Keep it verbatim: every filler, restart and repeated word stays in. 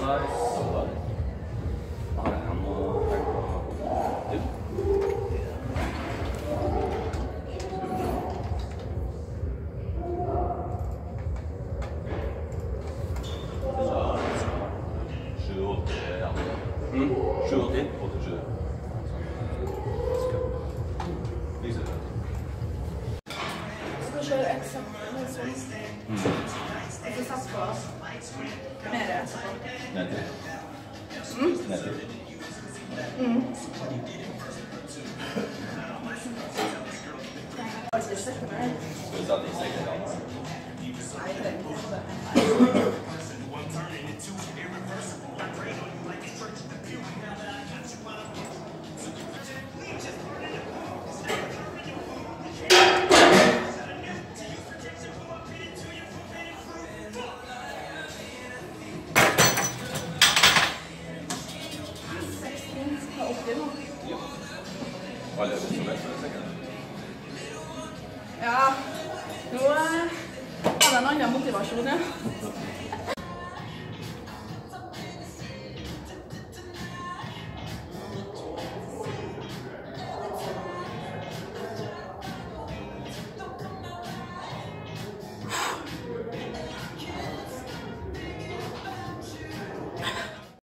Mm. sju åtti. åttisju. Skal kjøre eksakt med sånn. Mm. Og så satt på mer etterpå. Nedtil. Mm. Nedtil. Mm. Alltid sett meg. Skal vi ta de stekker da? Nei, det er ikke det. Alle er så vel for det sikkert. Ja, nå hadde jeg en annen motivasjon, ja.